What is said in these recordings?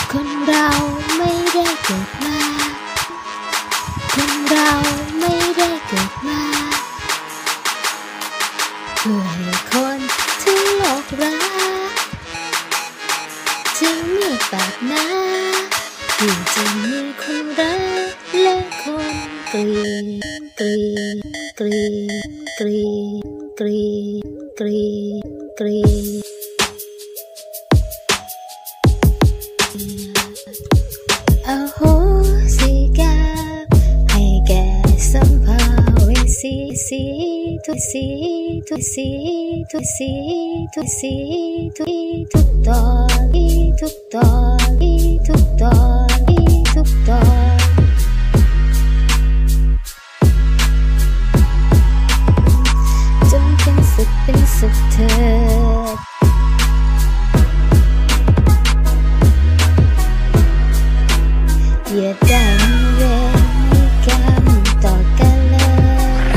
คนเราไม่ได้เกิดมาคนเราไม่ได้เกิดมาเพื่อให้คนทั้งโลกรักจึงมีปากหน้าที่จะมีคนรักและคนเกลียดเกลียดเกลียดเกลียดเกลียดเกลียดเกลียดอโหสิกรรมให้แก่สัมภเวสีทุกสีทุกสีทุกสีทุกสีทุกตอนทุกตอนทุกตอนทุกตอนจงเป็นสุขเถิดอย่าได้มีเวรมีกรรมต่อกันเลย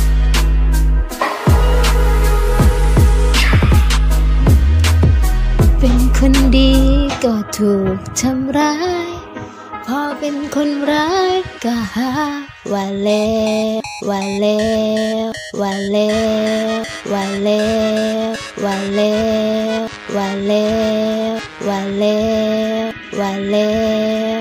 เป็นคนดีก็ถูกทำร้ายพอเป็นคนร้ายก็หาว่าเลวว่าเลวว่าเลวว่าเลวว่าเลวว่าเลวว่าเลวว่าเลว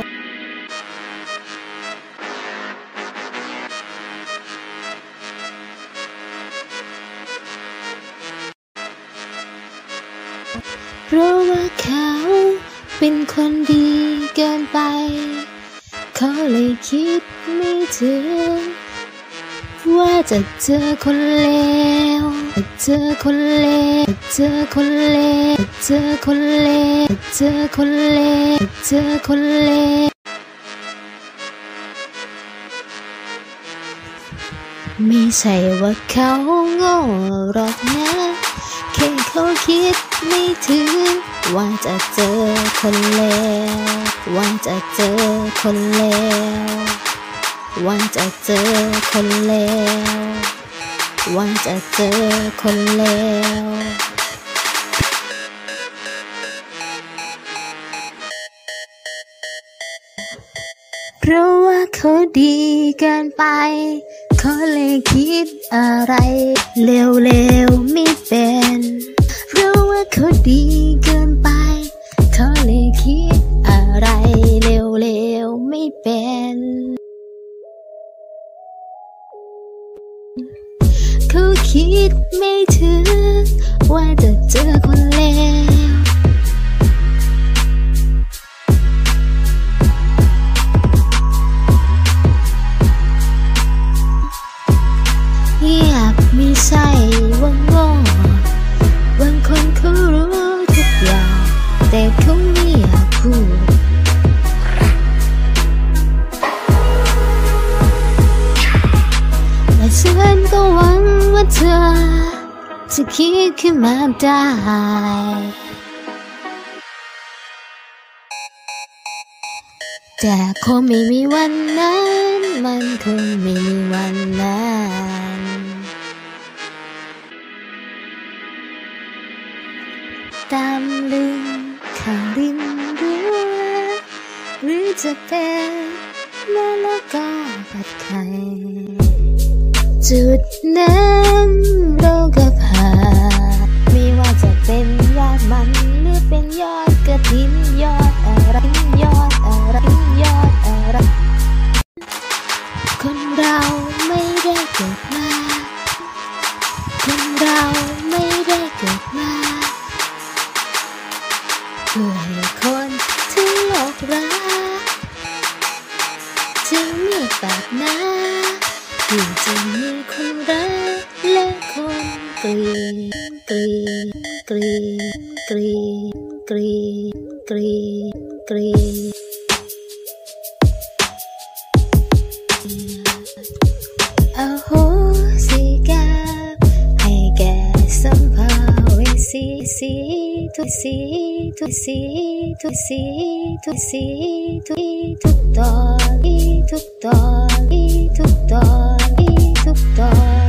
เพราะว่าเขาเป็นคนดีเกินไปเขาเลยคิดไม่ถึงว่าจะเจอคนเลวเจอคนเลวเจอคนเลวเจอคนเลวเจอคนเลวเจอคนเลวไม่ใช่ว่าเขาโง่หรอกนะแค่เขาคิดไม่ถึงว่าจะเจอคนเลวว่าจะเจอคนเลวว่าจะเจอคนเลวว่าจะเจอคนเลวเพราะว่าเขาดีเกินไปเขาเลยคิดอะไรเลวๆไม่เป็นเพราะว่าเขาดีเกินไปเขาเลยคิดอะไรเลวๆไม่เป็นเขาคิดไม่ถึงว่าจะเจอคนเลวไม่ใช่ว่าโง่บางคนเขารู้ทุกอย่างแต่เขาไม่อยากพูดและฉันก็หวังว่าเธอจะคิดขึ้นมาได้แต่คงไม่มีวันนั้นมันคงไม่มีวันนั้นตามลึงข้างริมรั้วหรือจะเป็นมะละกอผัดไข่จุดนั้นเราก็ผ่านไม่ว่าจะเป็นยอดมันหรือเป็นยอดกระถินยอดอะไรยอดอะไรยอดอะไรคนเราไม่ได้เกิดมาคนเราไม่ได้เกิดมาเพื่อให้คนทั้งโลกรักจึงมีปากหน้าที่จะมีคนรักและคนเกลียดเกลียดเกลียดเกลียดเกลียดเกลียดเกลียดอโหสิกรรมให้แก่สัมภเวสีทุกสีทุกสีทุกสีทุกสีทุกตอนทุกตอนทุกตอนทุกตอน